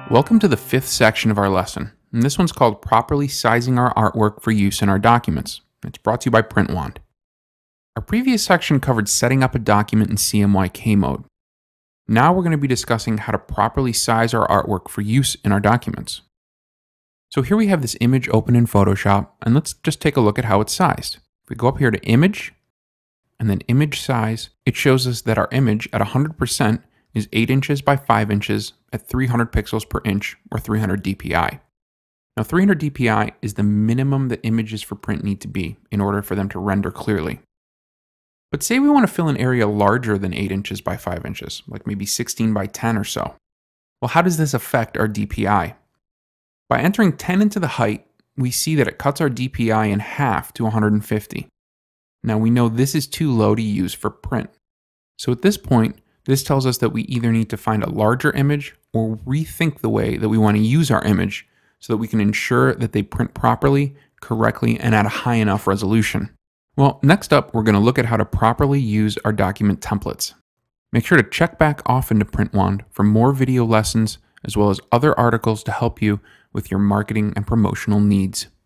Welcome to the fifth section of our lesson, and this one's called Properly Sizing Our Artwork for Use in Our Documents. It's brought to you by Printwand. Our previous section covered setting up a document in CMYK mode. Now we're going to be discussing how to properly size our artwork for use in our documents. So here we have this image open in Photoshop, and let's just take a look at how it's sized. If we go up here to Image, and then Image Size, it shows us that our image at 100% is 8 inches by 5 inches at 300 pixels per inch, or 300 dpi. Now 300 dpi is the minimum that images for print need to be in order for them to render clearly. But say we want to fill an area larger than 8 inches by 5 inches, like maybe 16 by 10 or so. Well, how does this affect our dpi? By entering 10 into the height, we see that it cuts our dpi in half to 150. Now we know this is too low to use for print. So at this point, this tells us that we either need to find a larger image or rethink the way that we want to use our image so that we can ensure that they print properly, correctly, and at a high enough resolution. Well, next up, we're going to look at how to properly use our document templates. Make sure to check back often to Printwand for more video lessons as well as other articles to help you with your marketing and promotional needs.